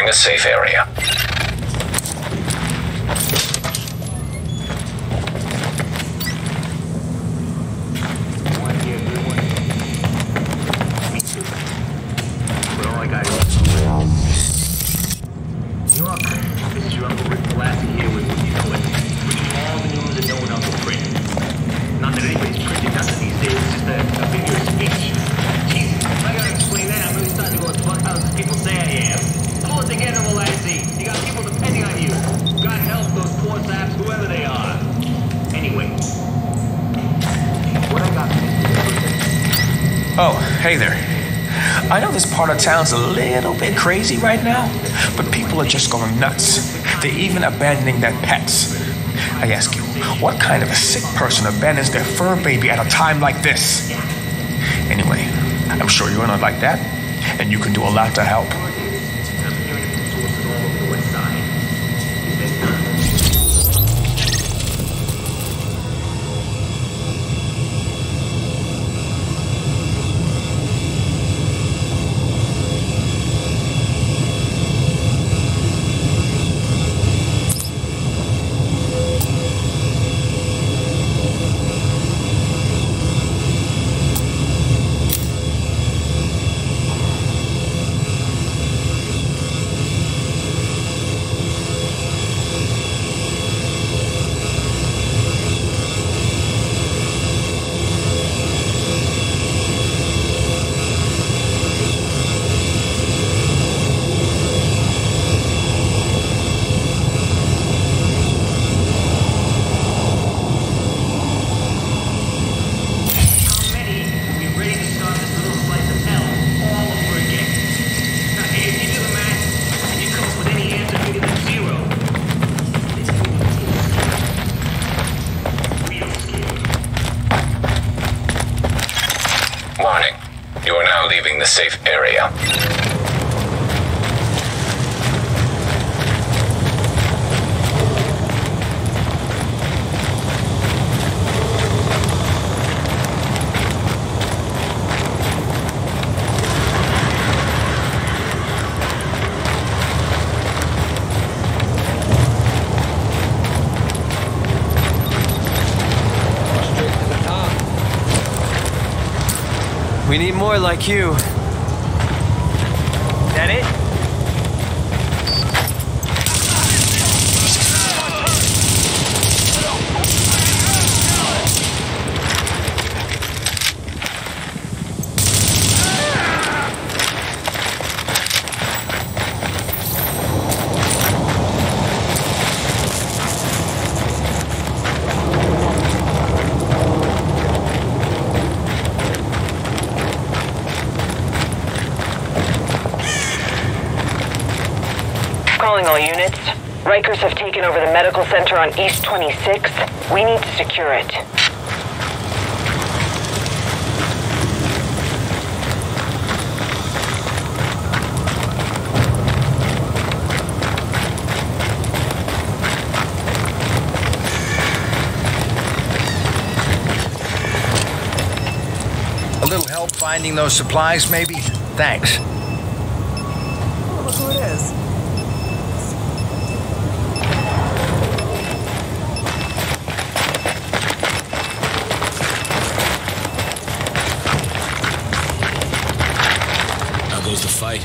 a safe area. Oh, hey there. I know this part of town's a little bit crazy right now, but people are just going nuts. They're even abandoning their pets. I ask you, what kind of a sick person abandons their fur baby at a time like this? Anyway, I'm sure you're not like that, and you can do a lot to help. Warning. You are now leaving the safe area. We need more like you. That it? Calling all units. Rikers have taken over the medical center on East 26th. We need to secure it. A little help finding those supplies, maybe? Thanks. Oh, look who it is. Goes the fight.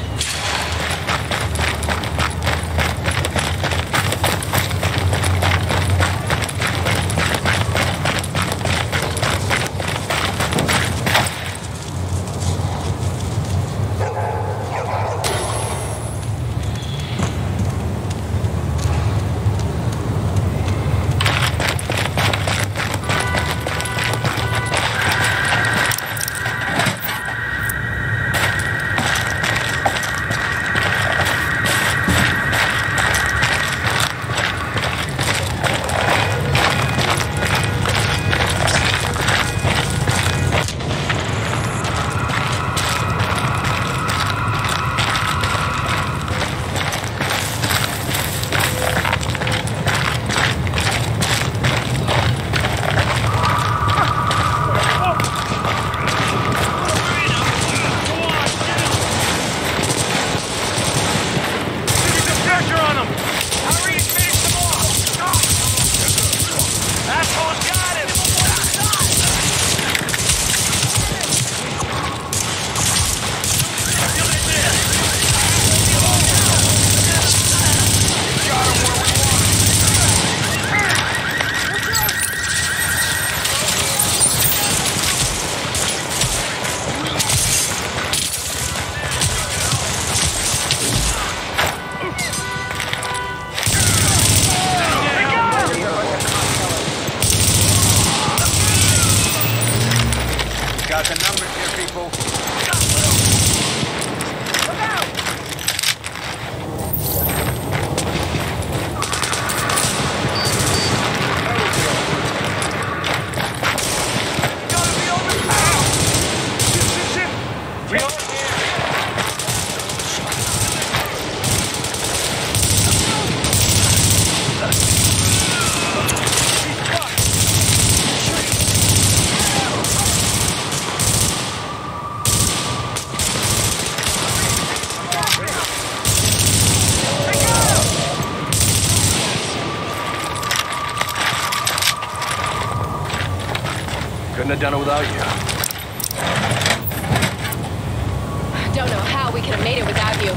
Couldn't have done it without you. Don't know how we could have made it without you.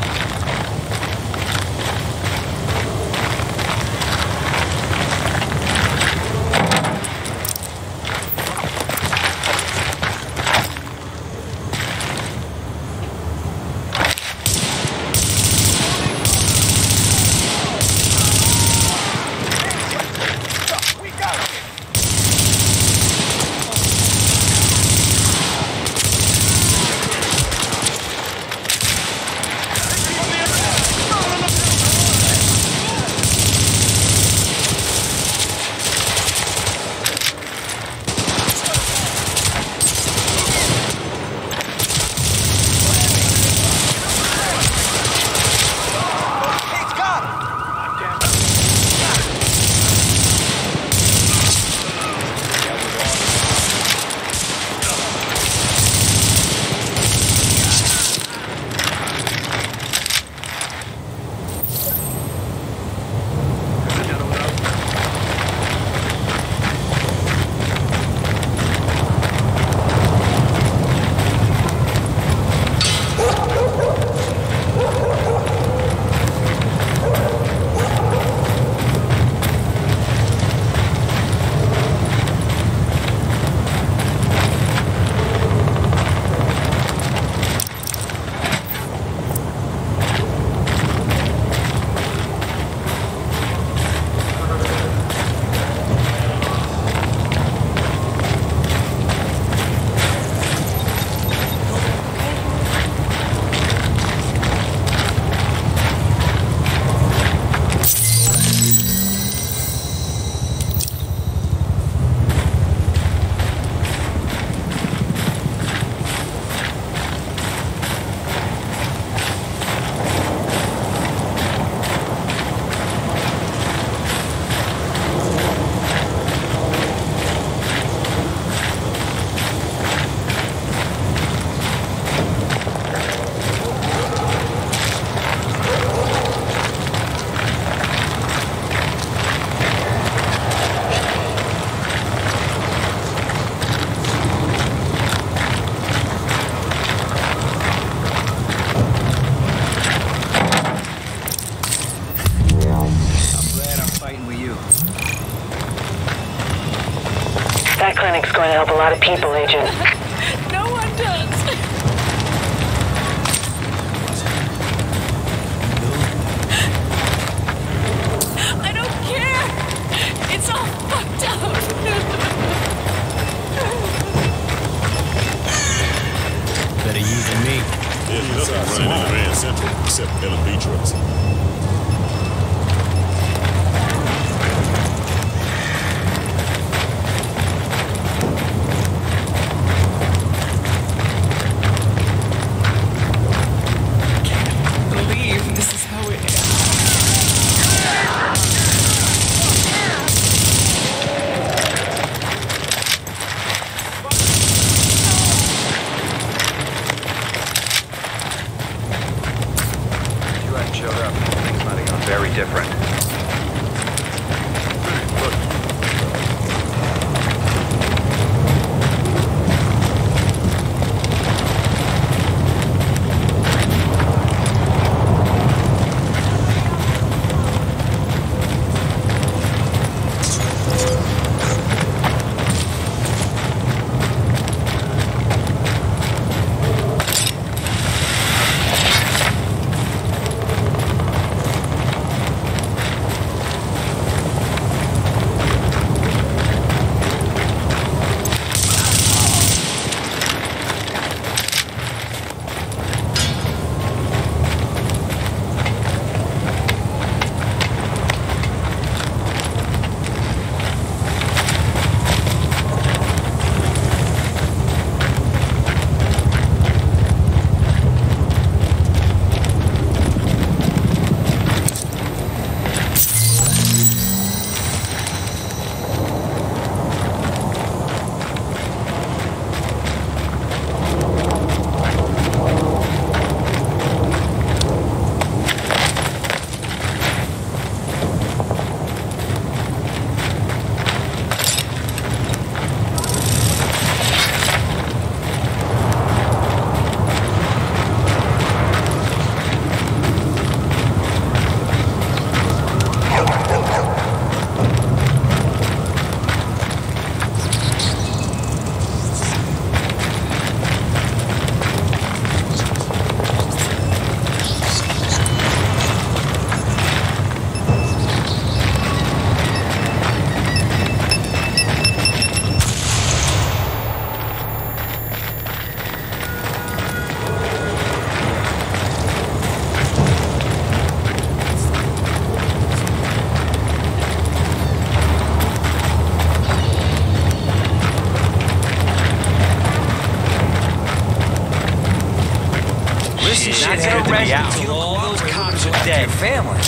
That clinic's going to help a lot of people, Agent. No one does. I don't care. It's all fucked up. Better you than me. There's nothing running in Grand Central except L&B trucks. This is how it is. You hadn't showed up. be out. All those cops are dead. Family.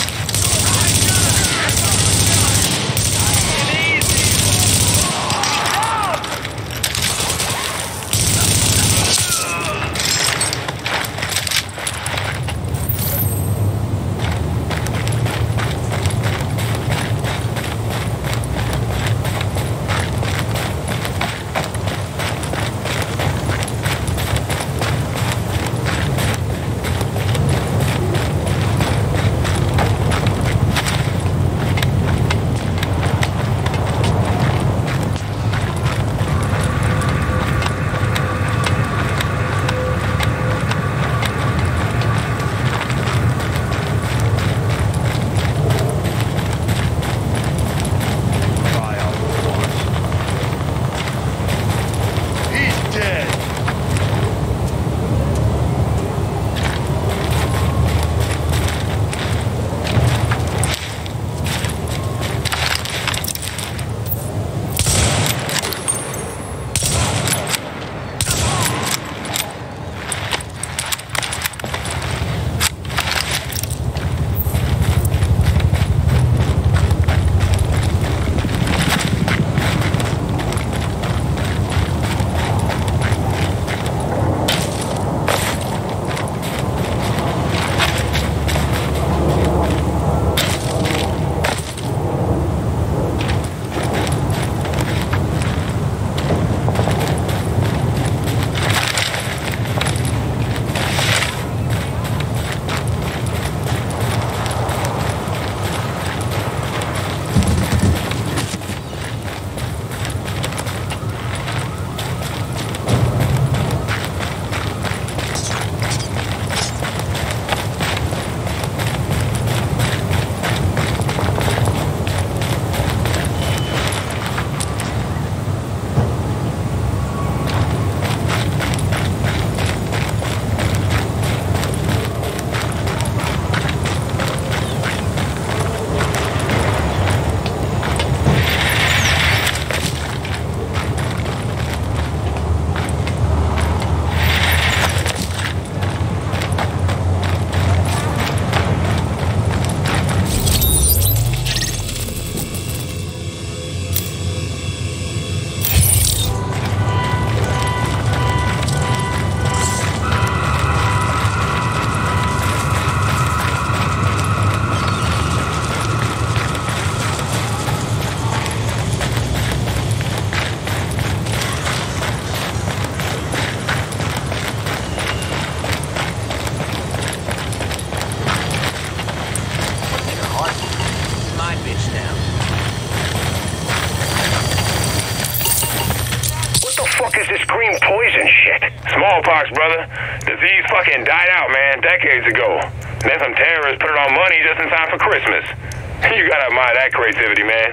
Smallpox, brother. Disease fucking died out, man, decades ago. Then some terrorists put it on money just in time for Christmas. You gotta admire that creativity, man.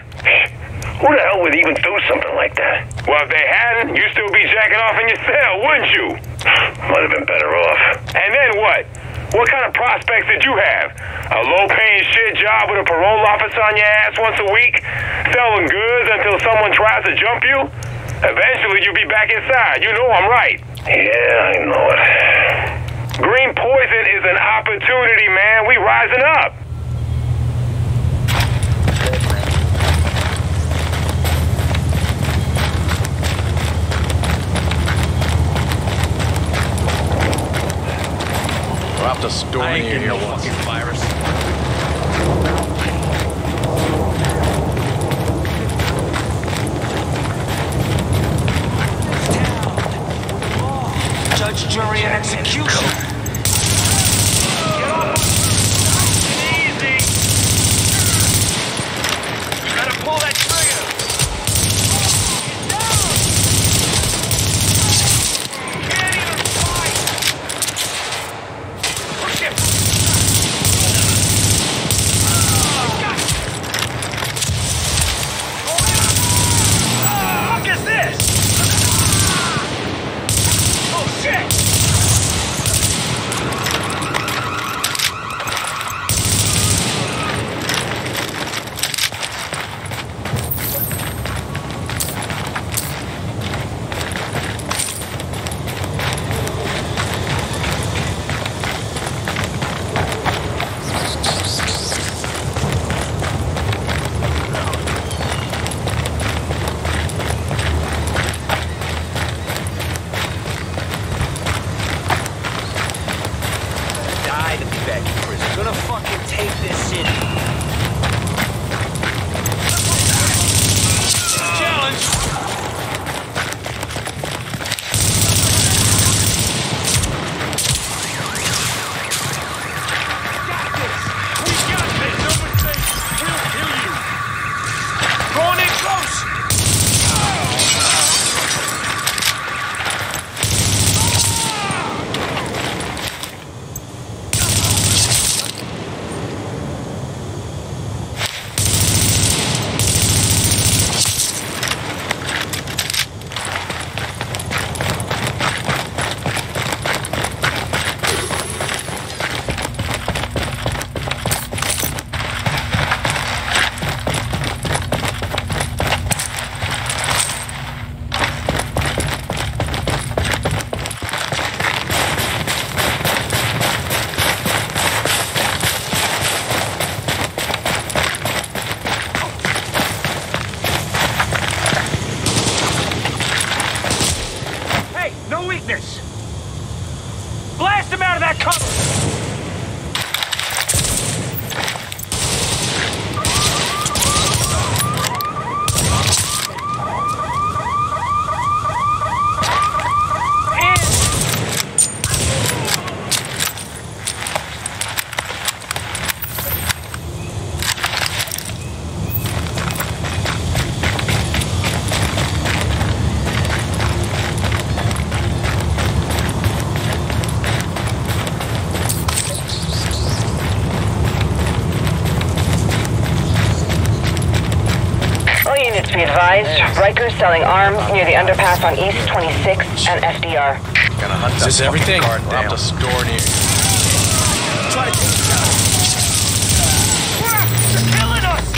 Who the hell would even do something like that? Well, if they hadn't, you'd still be jacking off in your cell, wouldn't you? Might have been better off. And then what? What kind of prospects did you have? A low-paying shit job with a parole officer on your ass once a week? Selling goods until someone tries to jump you? Eventually you'll be back inside. You know I'm right. Yeah, I know it. Green poison is an opportunity, man. We rising up. Dropped a storm in here once. Fucking virus. Judge, jury, and execution. Easy. You gotta pull that trigger. Can't even fight. Push him. What is this? Oh shit! units be advised. Rikers selling arms near the underpass on East 26 and FDR. Gonna hunt Is this everything? Robbed a store near. Try to take it down. You're killing us!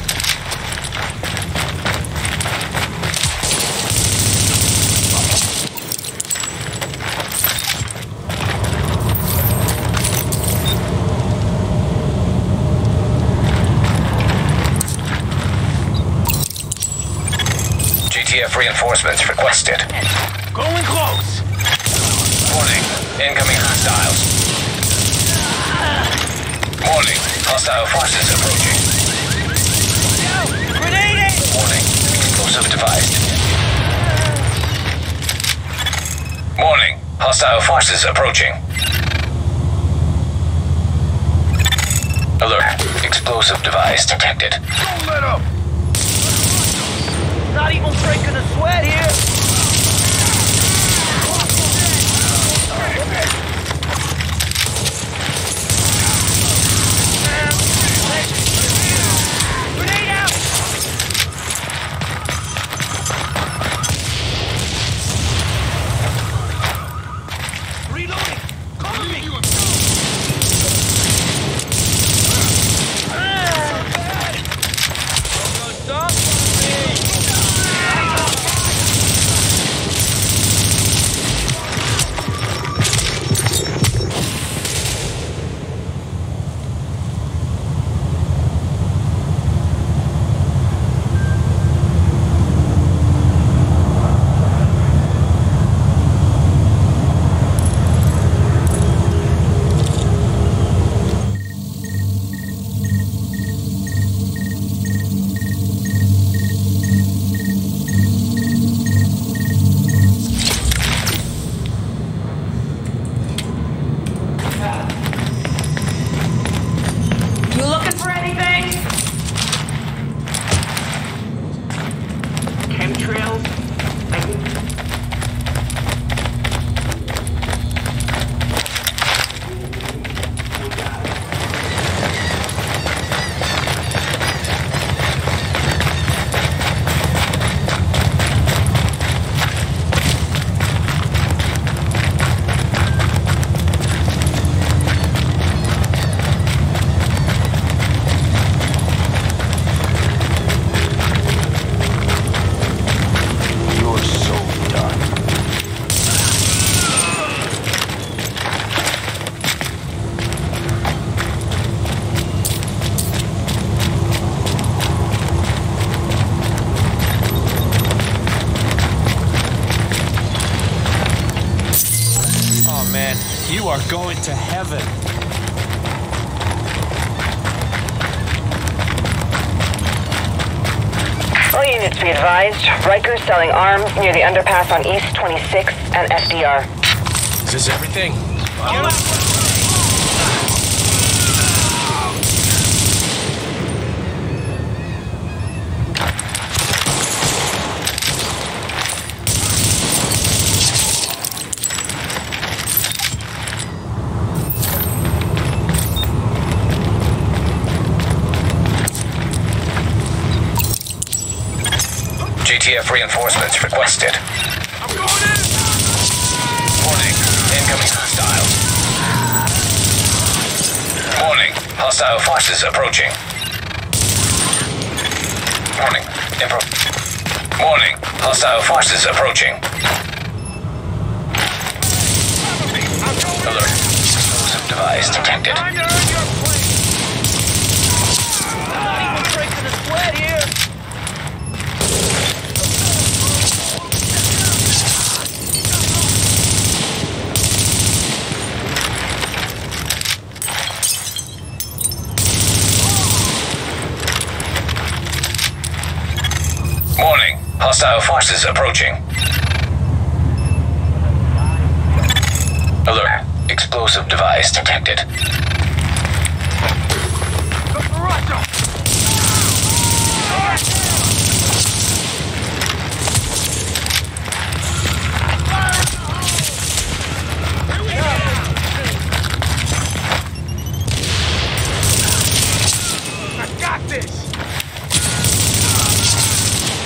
GTF reinforcements requested. Going close. Warning, incoming hostiles. Warning, hostile forces approaching. Grenade! Warning, explosive device. Warning, hostile forces approaching. Alert, explosive device detected. Don't let up! Not even breaking a sweat here! You are going to heaven. All units be advised. Rikers selling arms near the underpass on East 26 and FDR. Is this everything? GTF reinforcements requested. I'm going in! Warning, incoming hostiles. Warning, hostile forces approaching. Warning, Warning, hostile forces approaching. Alert, explosive device detected. Time to earn your plane! Not even breaking a sweat here! Warning, hostile forces approaching. Alert, explosive device detected. I got this!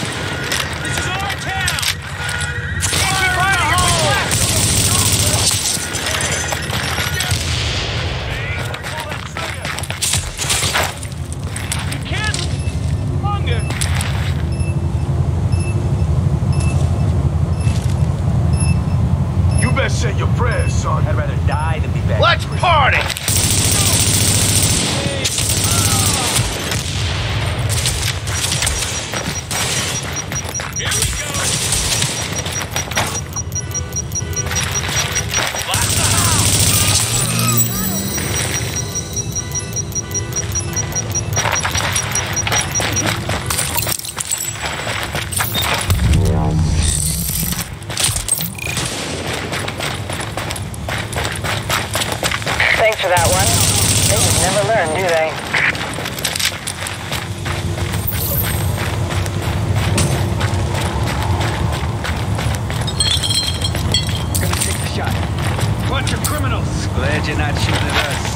party! Here we go. Blast the Thanks for that one. They just never learn, do they? Gonna take the shot. Bunch of criminals. Glad you're not shooting at us.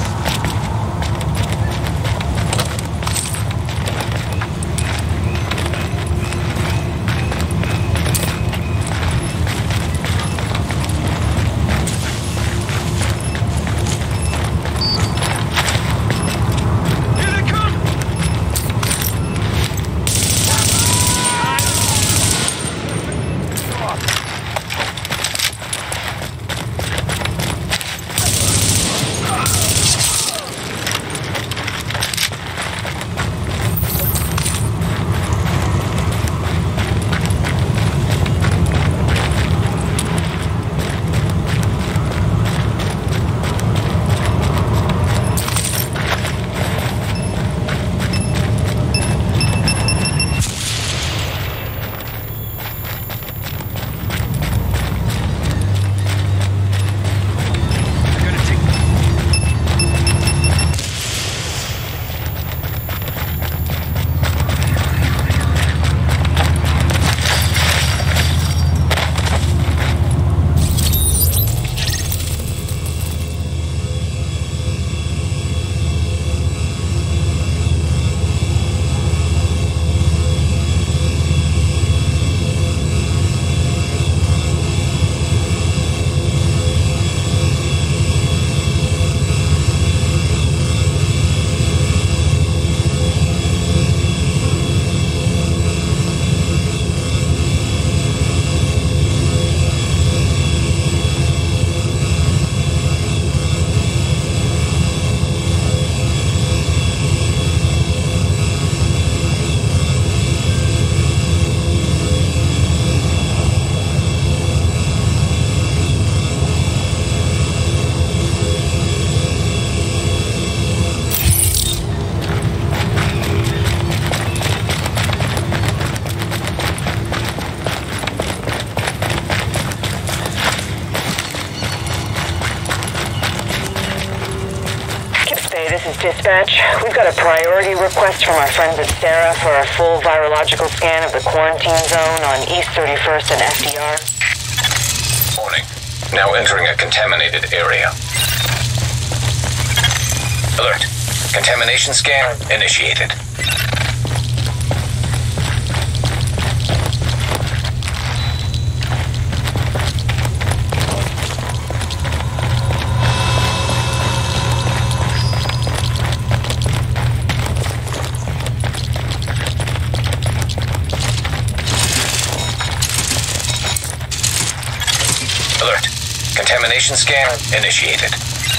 This is dispatch. We've got a priority request from our friends at Sarah for a full virological scan of the quarantine zone on East 31st and FDR. Warning. Now entering a contaminated area. Alert. Contamination scan initiated. Alert. Contamination scan initiated.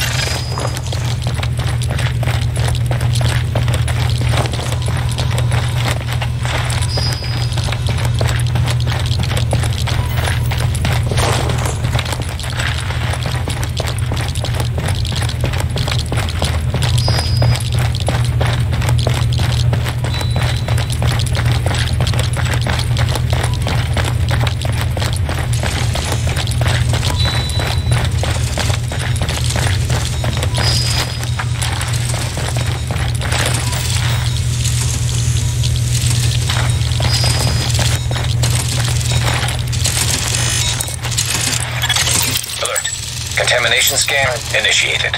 Contamination scan initiated.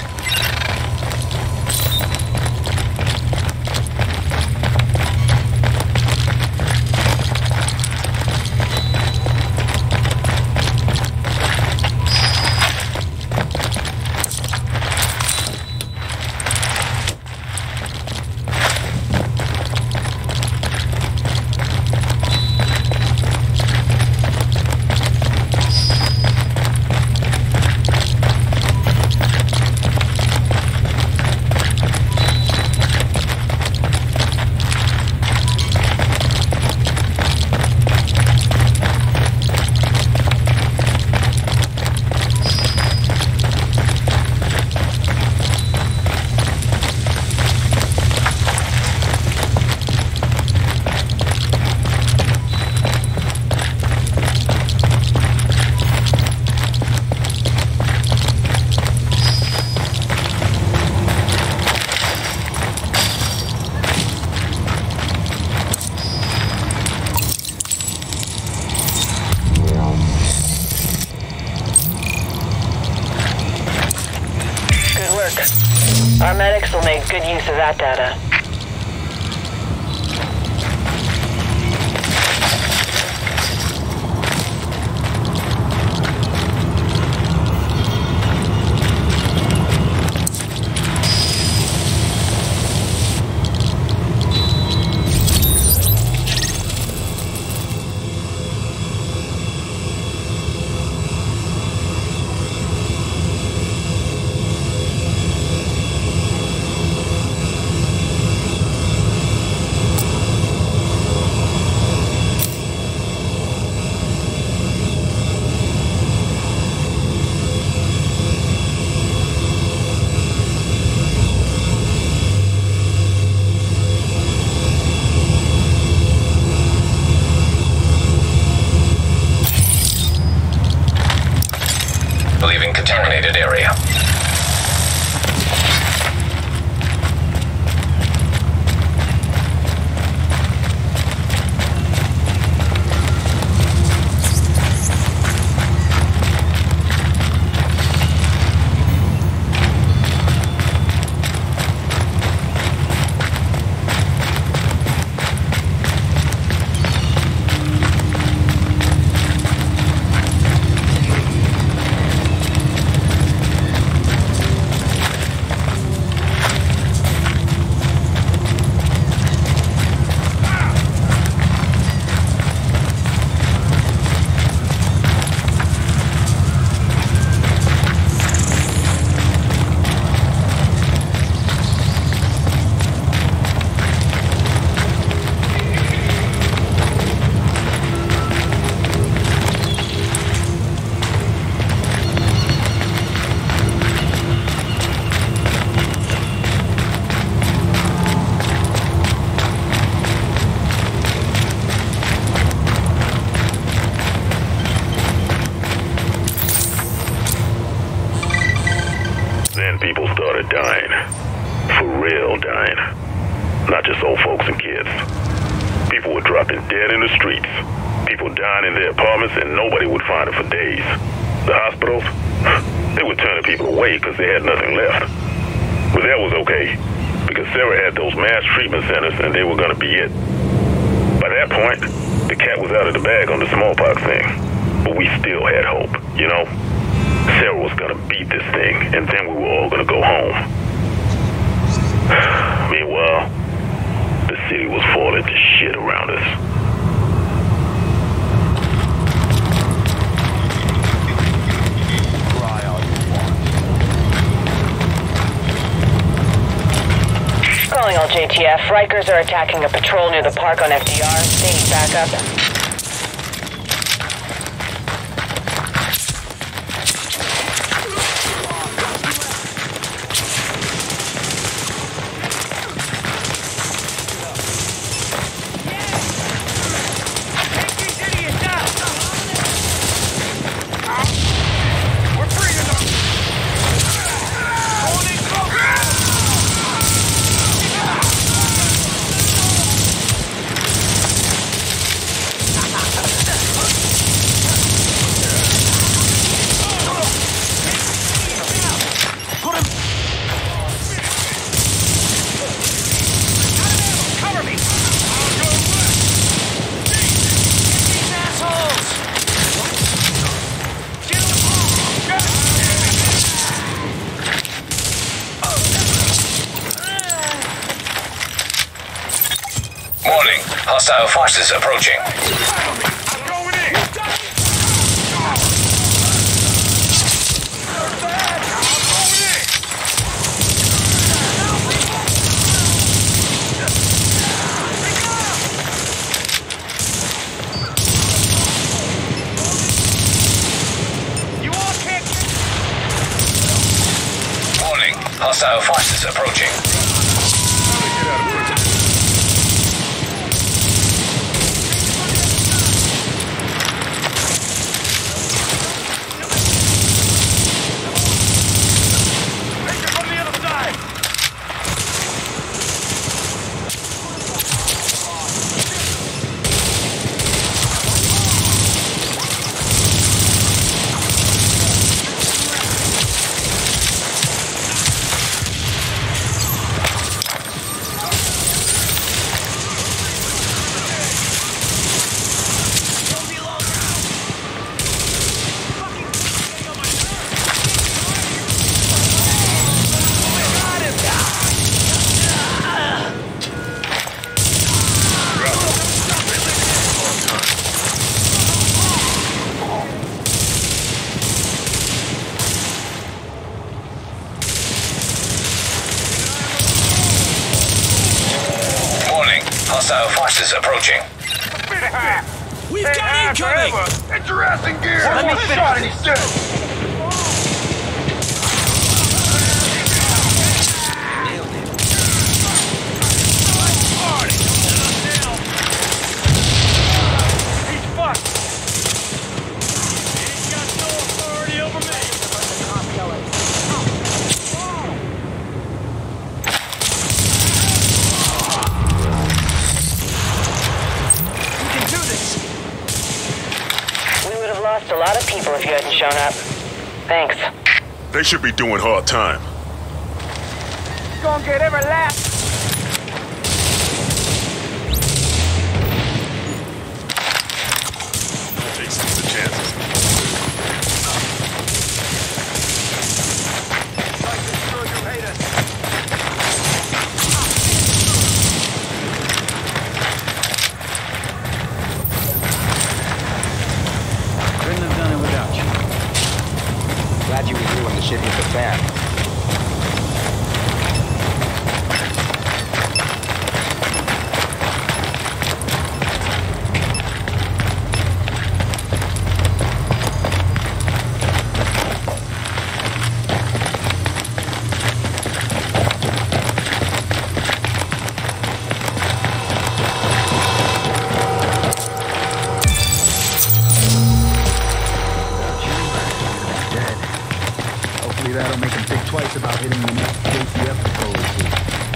Our medics will make good use of that data. Leaving contaminated area. Then people started dying. For real dying. Not just old folks and kids. People were dropping dead in the streets. People dying in their apartments and nobody would find them for days. The hospitals, they were turning people away because they had nothing left. But that was okay, because Sarah had those mass treatment centers and they were going to be it. By that point, the cat was out of the bag on the smallpox thing. But we still had hope, you know? Sarah was gonna beat this thing, and then we were all gonna go home. Meanwhile, the city was falling to shit around us. Calling all JTF. Rikers are attacking a patrol near the park on FDR. They need backup. Warning, hostile forces approaching. I'm going in! You all can't get... Warning, hostile forces approaching. forces approaching. We've got incoming! Get your ass in gear! Let me finish. Lost a lot of people if you hadn't shown up. Thanks. They should be doing hard time. Gonna get every last. Take some of the chances. Glad you were here when the shit hit the fan. That'll make him think twice about hitting the next JCF patrol or two.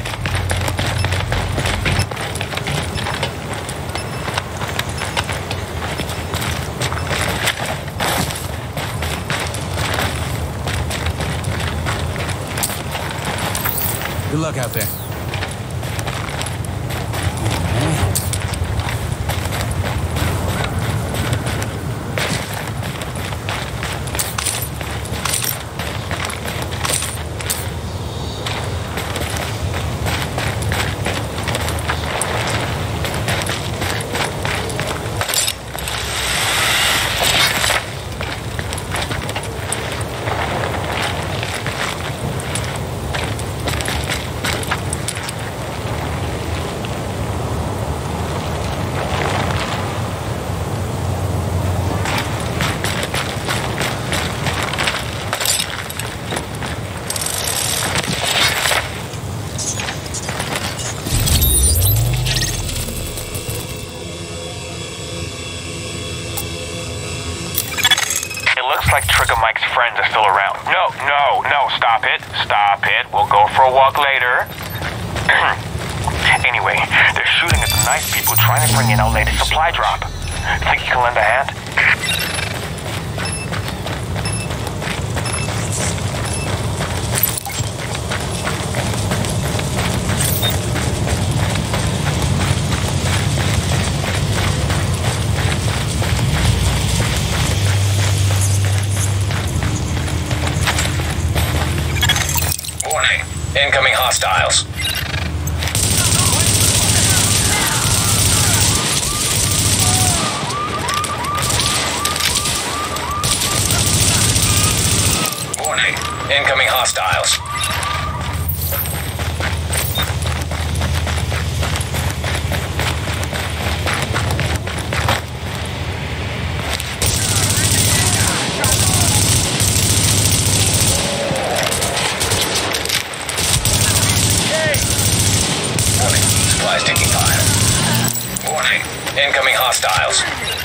Good luck out there. Friends are still around. No, stop it. We'll go for a walk later. Anyway, they're shooting at the nice people trying to bring in our latest supply drop. Think you can lend a hand? Incoming hostiles. Warning. Incoming hostiles. Supplies taking fire. Warning. Incoming hostiles.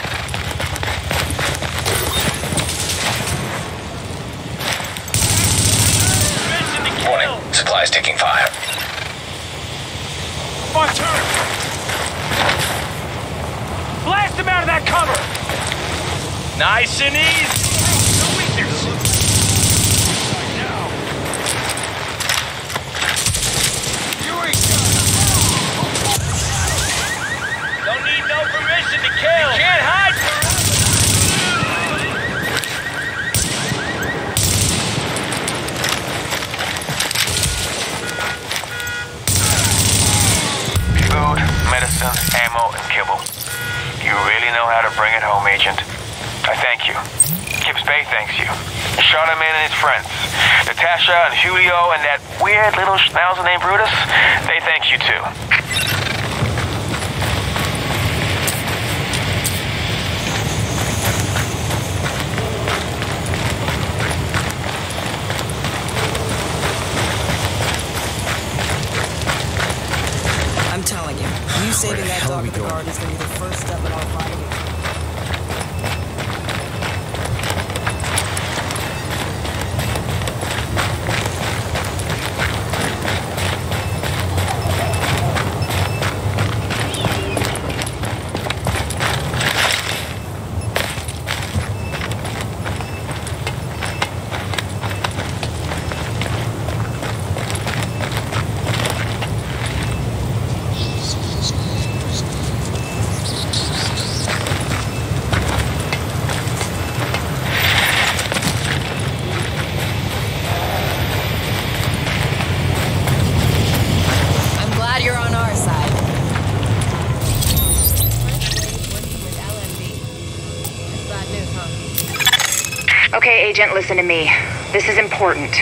Warning. Supplies taking fire. My turn! Blast him out of that cover! Nice and easy! No weakness! Don't need no permission to kill! You can't hide from us! Food, medicine, ammo, and kibble. You really know how to bring it home, Agent. I thank you. Kips Bay thanks you. Charlemagne and his friends. Natasha and Julio and that weird little schnauzer named Brutus, they thank you too. Okay, Agent, listen to me. This is important.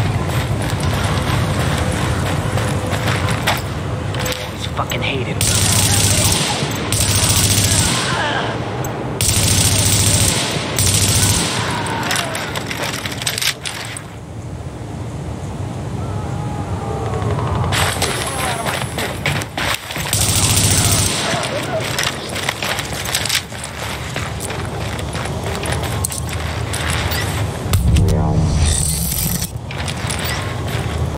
Fucking hate it.